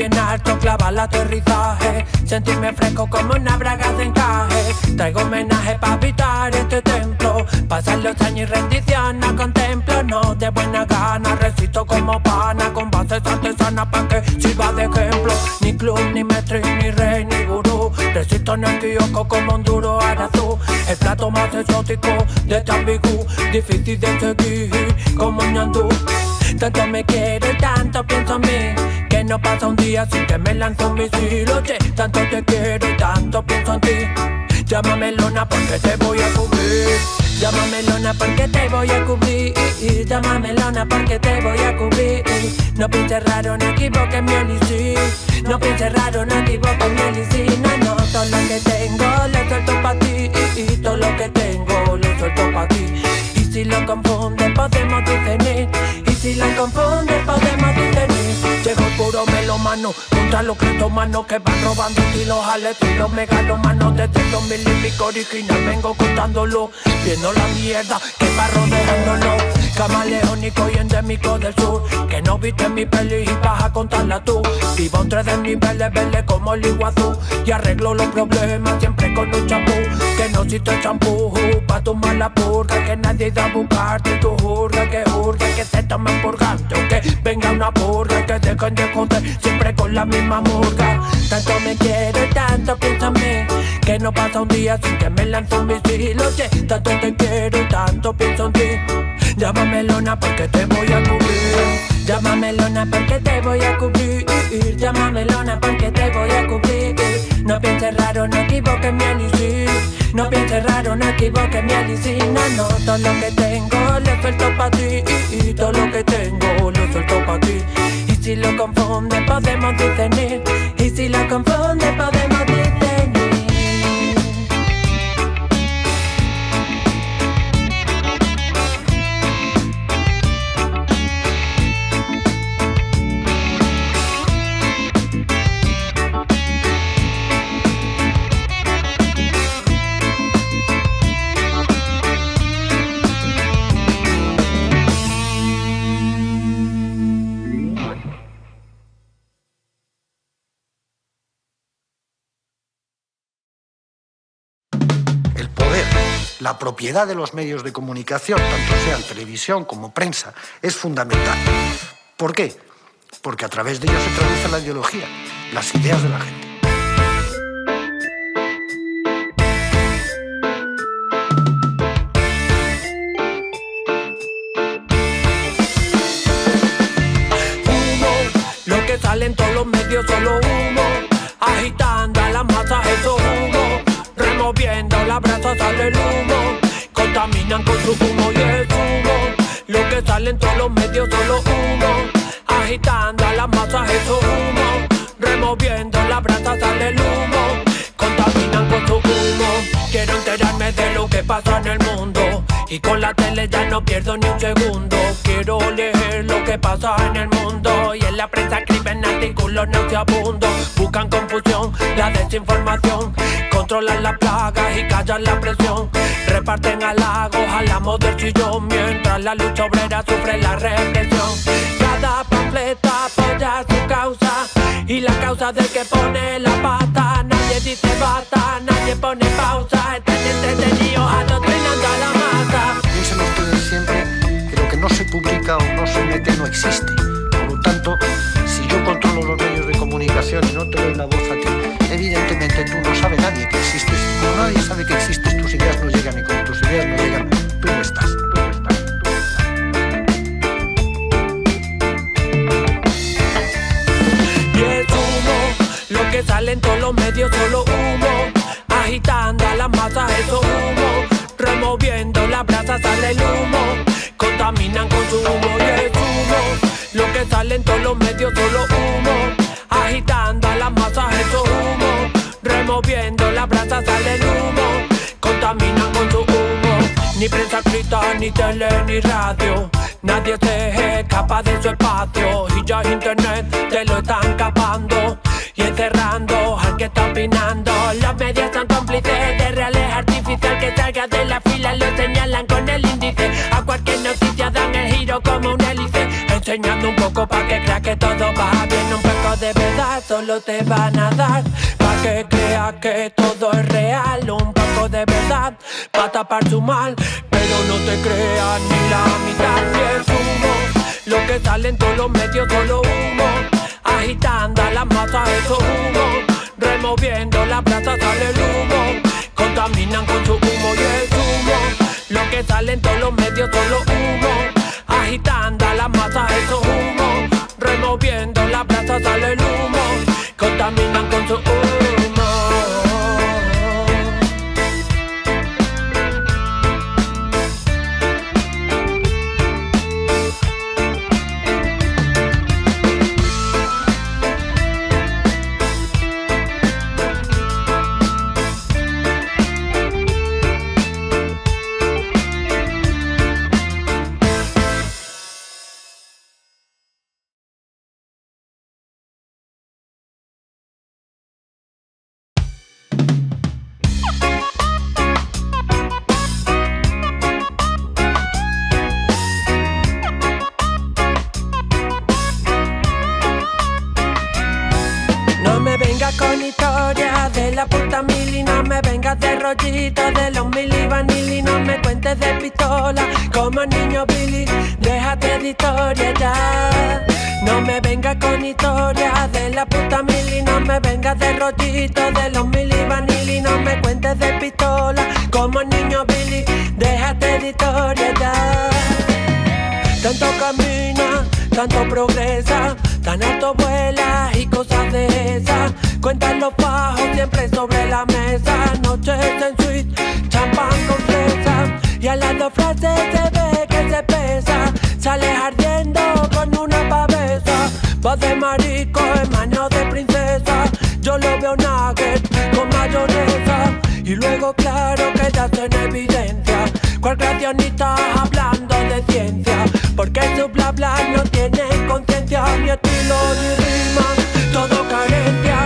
bien alto, clava el aterrizaje, sentirme fresco como una braga de encaje. Traigo homenaje para habitar este templo, pasan los años y rendición no contemplo. No, de buena gana, recito como pana, con bases artesanas pa' que sirva de ejemplo. Ni club, ni maestro, ni rey, ni gurú, resisto en el kiosco como un duro arazú. El plato más exótico de este ambigú, difícil de seguir como un ñandú. Tanto me quiero y tanto pienso en mí, que no pasa un día sin que me lance un misil. Oye, tanto te quiero y tanto pienso en ti. Llámame lona porque te voy a cubrir. Llámame lona porque te voy a cubrir. Llámame lona porque te voy a cubrir. No pienses raro, no equivoques mi elixir. No pienses raro, no equivoques mi elixir. No, todo lo que tengo lo suelto pa' ti. Todo lo que tengo lo suelto pa' ti. Y si lo confundes podemos discernir. Y si lo confundes podemos discernir. Llegó el puro melomano contra los criptomanos que van robando estilos al estilo megalomanos. Desde 2000 y pico original vengo contándolo, viendo la mierda que va rodeándolo. Camaleónico y endémico del sur, que no viste mi peli y vas a contarla tú. Vivo en 3 niveles, vele como el Iguazú, y arreglo los problemas siempre con un champú. Que no existe champú pa' tomar la purga, que nadie irá a buscarte tu jurga. Que se tomen purgante o que venga una purga, que dejen de joder siempre con la misma murga. Tanto me quiero y tanto pienso en mí, que no pasa un día sin que me lance un misil. Oye, tanto te quiero y tanto pienso en ti. Llámame lona porque te voy a cubrir. Llámame lona porque te voy a cubrir. Llámame lona porque te voy a cubrir. No pienses raro, no equivoques mi elixir. No pienses raro, no equivoques mi elixir. No, todo lo que tengo lo suelto pa' ti. Todo lo que tengo lo suelto pa' ti. Y si lo confundes podemos discernir. Y si lo confundes podemos discernir. La propiedad de los medios de comunicación, tanto sean televisión como prensa, es fundamental. ¿Por qué? Porque a través de ellos se traduce la ideología, las ideas de la gente. Humo, lo que sale en todos los medios solo humo, agitando a las masas eso humo. Removiendo la brasa sale el humo, contaminan con su humo y es humo. Lo que sale en todos los medios solo humo, agitando a las masas eso humo. Removiendo la brasa sale el humo, contaminan con su humo. Quiero enterarme de lo que pasa en el mundo, y con la tele ya no pierdo ni un segundo. Quiero leer lo que pasa en el mundo, y en la prensa escriben artículos nauseabundos. Buscan confusión, la desinformación, controlan las plagas y callan la presión. Reparten halagos al amo del sillón, mientras la lucha obrera sufre la represión. Cada panfleto apoya su causa, y la causa del que pone la pata. Nadie dice basta, nadie pone pausa. Están entretenidos adoctrinando a la masa. Piensen ustedes siempre que lo que no se publica o no se mete no existe. Por lo tanto, si yo controlo los medios de comunicación y no te doy la voz a ti, evidentemente tú no sabes nadie que existes. Como nadie sabe que existes, tus ideas no llegan, y como tus ideas no llegan, tú no estás. Y es humo, lo que sale en todos los medios solo humo, agitando a las masas eso humo. Removiendo la brasa sale el humo, contaminan con su humo y es humo. Lo que sale en todos los medios solo humo, agitando a las masas eso humo. Removiendo la brasa sale el humo, contaminan con su humo. Ni prensa escrita, ni tele, ni radio, nadie se escapa de su espacio. Y ya internet te lo están capando y encerrando al que está opinando. Los medios son cómplices de reales artificial, que salga de la fila lo señalan con el índice. A cualquier noticia dan el giro como un hélice, enseñando un poco pa' que crea que todo va bien. Un poco de de verdad solo te van a dar pa' que creas que todo es real. Un poco de verdad pa' tapar su mal, pero no te creas ni la mitad. Si es humo, lo que sale en todos los medios solo humo. Agitando a las masas eso humo, removiendo la plaza sale el humo. Contaminan con su humo y es humo, lo que sale en todos los medios solo humo. Agitando a las masas eso humo, removiendo la plaza sale el humo. Contaminan con su humo. Con historias de la puta mili, no me vengas de rollito de los mili vanilli, no me cuentes de pistola como niño Billy, déjate de historia ya. No me vengas con historias de la puta mili, no me vengas de rollito de los mili vanilli, no me cuentes de pistola como niño Billy, déjate de historia ya. Tanto camina, tanto progresa, tan alto vuela y cosas de esas. Cuentan los bajos siempre sobre la mesa. Noches en suite, champán con fresa. Y al lado frases se ve que se pesa. Sale ardiendo con una pavesa. Voz de marico en mano de princesa. Yo lo veo nugget con mayonesa. Y luego claro que ya está en evidencia. Cual creacionista hablando de ciencia. Porque su bla bla no tiene conciencia. Ni estilo ni rima, todo carencia.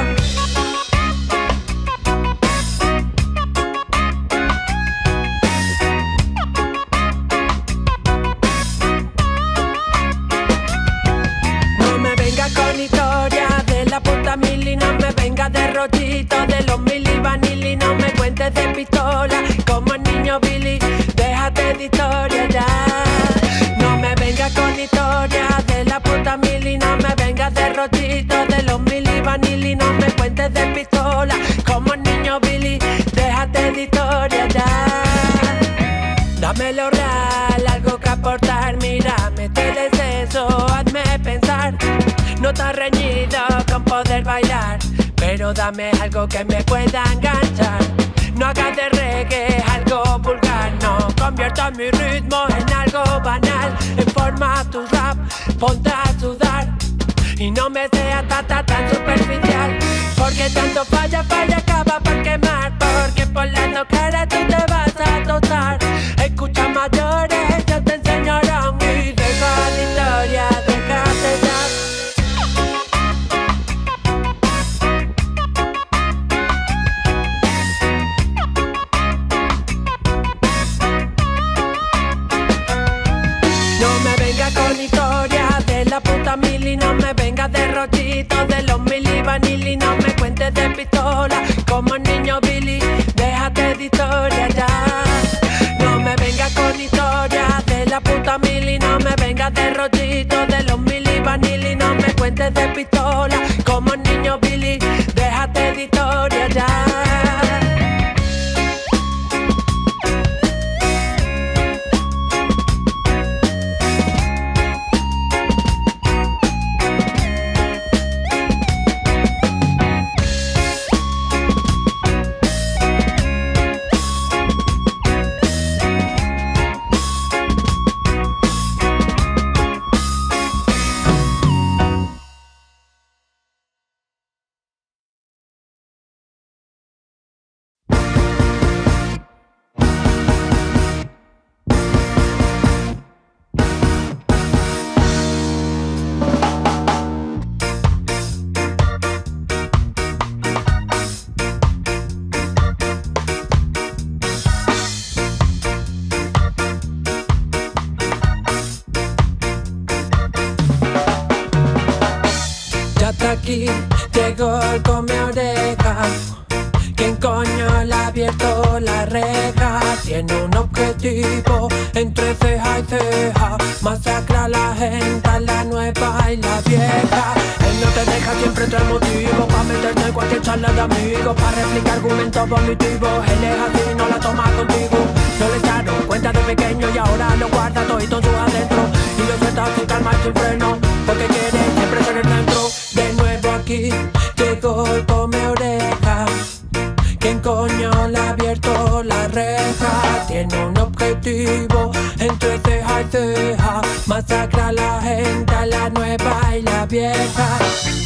No me venga con historias de la puta mili, no me venga de rollito de los mili vanilli, no me cuentes de pistola como el niño Billy, déjate de historia ya. No me vengas con historias de la puta mili, no me vengas de rollito de los mili vanilli, no me cuentes de pistola como el niño Billy, déjate de historia ya. Dame lo real, algo que aportar, mira, métele eso, hazme pensar. No está reñido con poder bailar, pero dame algo que me pueda enganchar. No hagas de reggae algo vulgar, no convierta mi ritmo en algo banal. En forma tu rap, ponte a sudar y no me sea tan superficial. Porque tanto falla acaba por quemar. Porque por las dos caras tú te vas a tostar. Escucha mayores, yo te enseñarán y deja la historia, déjate ya. Con historias de la puta mili, no me vengas de rollito de los mili vanilli, no me cuentes de pistola como el niño Billy. abierto la reja, tiene un objetivo entre ceja y ceja, masacra a la gente, a la nueva y la vieja. Él no te deja, siempre trae motivo pa' meterte en cualquier charla de amigos, pa' replicar argumentos vomitivos. Él es así, no la toma contigo. No le echaron cuenta de pequeño y ahora lo guarda todo en su adentro, y lo suelta sin calma y sin freno, porque quiere siempre ser el centro. De nuevo aquí llegó el come oreja. ¿Quién coño le ha abierto la reja? Tiene un objetivo entre ceja y ceja, masacra a la gente, a la nueva y la vieja.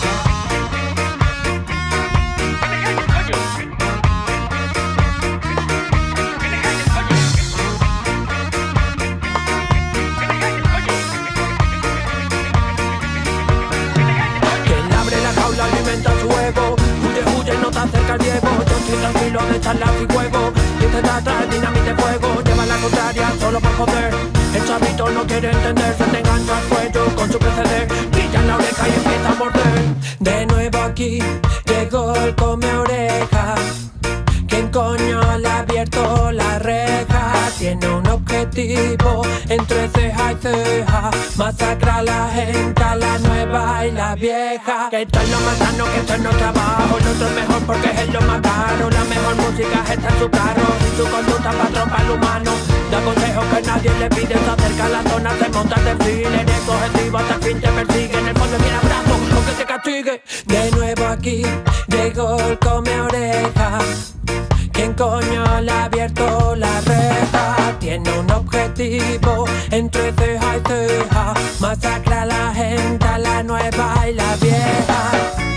Quien abre la jaula alimenta su ego. Huye, huye, no te acerca el Diego. Yo estoy tranquilo de charlas y juego. Y intenta traer dinamita de fuego. Lleva la contraria solo por joder. El chavito no quiere entender, se te engancha al cuello con su preceder. Brilla en la oreja y empieza a morder. De nuevo aquí llegó el come oreja. ¿Quién coño le ha abierto la reja? Tiene un objetivo entre ceja y ceja, masacra a la gente, a la nueva y la vieja. Que esto es lo más sano, que esto es no trabajo. Lo otro es mejor porque es lo más caro. La mejor música está en su carro y su conducta patrón para el humano. Da consejos que nadie le pide, se acerca a la zona, se monta el desfile. En el objetivo hasta el fin te persigue. En el fondo mira abrazo, aunque te castigue. De nuevo aquí llegó el come oreja. ¿Quién coño le ha abierto la reja? Tiene un objetivo entre ceja y ceja, masacra a la gente, a la nueva y la vieja.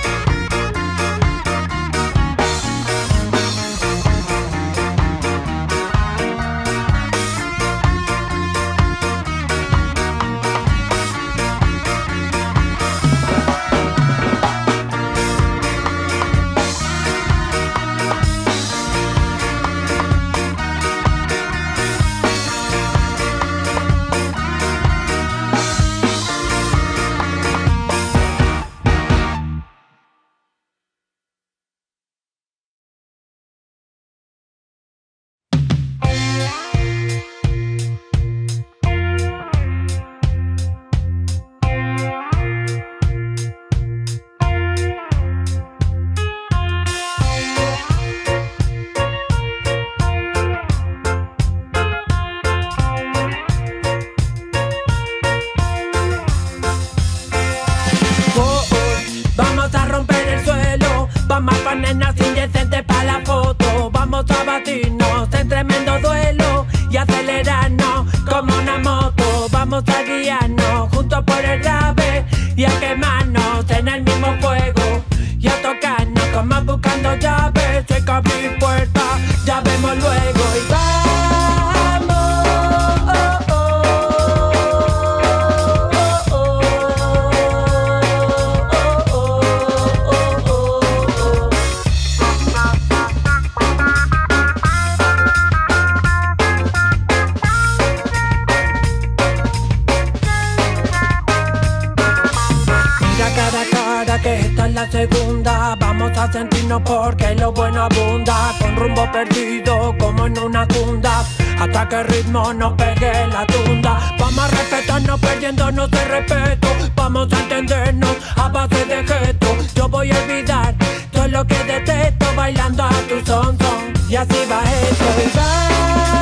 Vamos a ponernos indecentes pa' la foto. Vamos a batirnos en tremendo duelo y acelerarnos como una moto. Vamos a guiarnos juntos por el rave y a quemarnos en el mismo fuego y a tocarnos como buscando llaves. Hay que abrir puertas, ya vemos luego y vamos. Que esta es la segunda, vamos a sentirnos porque lo bueno abunda, con rumbo perdido como en una cunda, hasta que el ritmo nos pegue la tunda. Vamos a respetarnos perdiéndonos de respeto, vamos a entendernos a base de gestos. Yo voy a olvidar todo lo que detesto bailando a tu son son, y así va esto y vamos.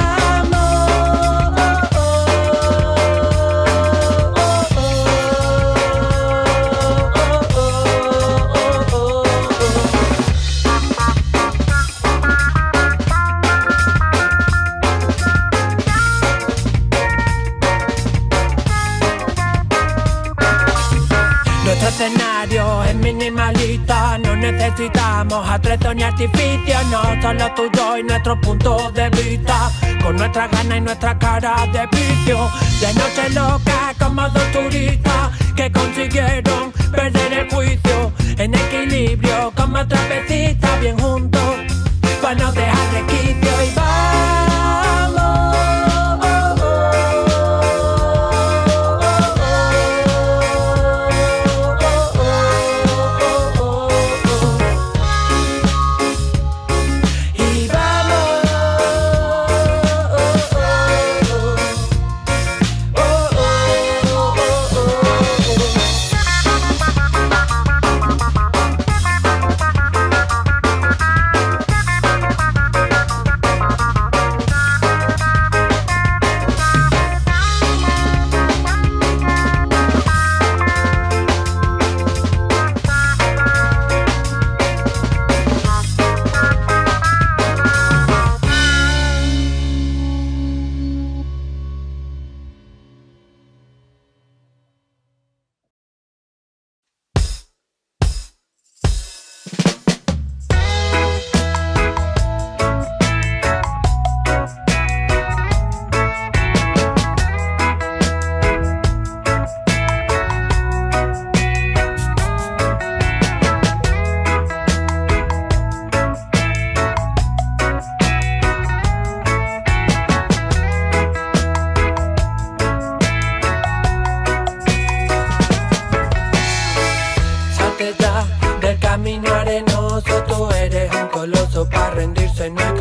Nuestro escenario es minimalista, no necesitamos atrezo ni artificio, no solo tuyo y nuestro punto de vista, con nuestra gana y nuestra cara de vicio, de noche loca como dos turistas que consiguieron perder el juicio, en equilibrio como trapecista, bien juntos, para no dejar resquicio y vamos. Y vamos.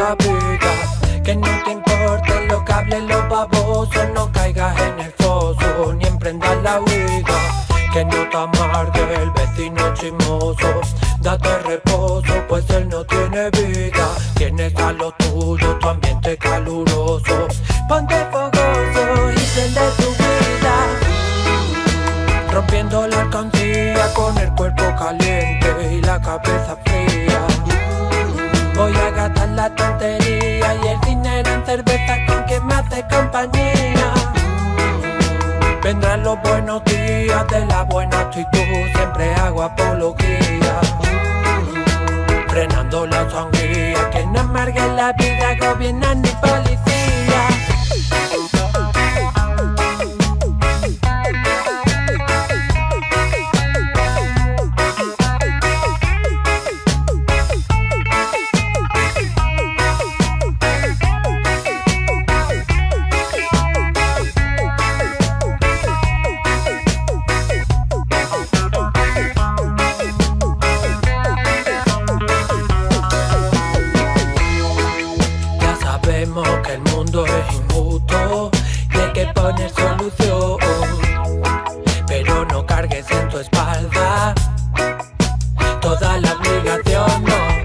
la vida. Que no te importe lo que hablen los babosos, no caigas en el foso ni emprendas la huida. Que no te amargue el vecino chismoso, date reposo pues él no tiene vida. Tienes a lo tuyo, tu ambiente caluroso, ponte fogoso y prende tu vida. Rompiendo la alcancía con el cuerpo caliente y la cabeza fría. Voy a gastar la tontería y el dinero en cerveza con quien me hace compañía. Vendrán los buenos días de la buena actitud, siempre hago apología. Frenando la sangría, que no amargue la vida, gobiernan ni policía. Que el mundo es injusto y hay que poner solución, pero no cargues en tu espalda toda la obligación,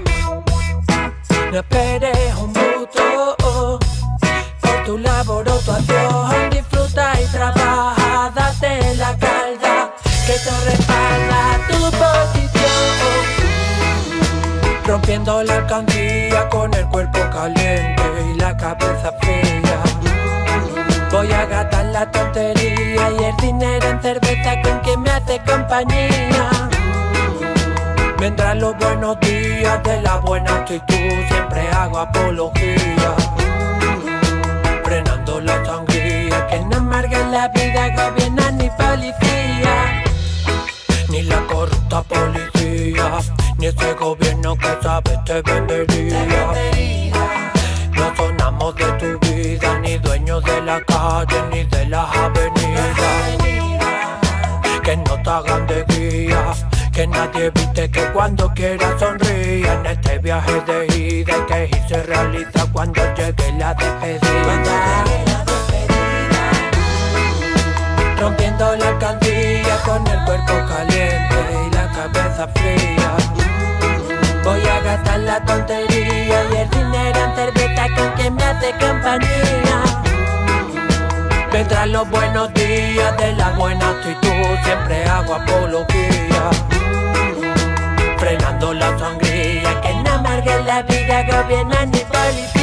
no esperes un bruto por tu labor o tu acción. Disfruta y trabaja, date la calda, que eso respalda tu posición. Rompiendo la alcancía con el cuerpo caliente y la cabeza fría. Voy a gastar la tontería y el dinero en cerveza con quien me hace compañía. Vendrán los buenos días de la buena actitud, siempre hago apología. Frenando la sangría, que no amargue la vida, gobierna ni policía, ni la corrupta policía, ni ese gobierno que sabes te vendería. No sonamos de tu vida, ni dueños de la calle, ni de las avenidas. Que no te hagan de guía, que nadie evite que cuando quiera sonría. En este viaje de ida hay que ir se realiza cuando llegue la despedida. Rompiendo la alcancía con el cuerpo caliente y la cabeza fría. Voy a gastar la tontería y el dinero en cerveza con quien me hace compañía. Vendrán los buenos días de la buena actitud, siempre hago apología. Frenando la sangría, que no amargue la vida, gobierna ni policía.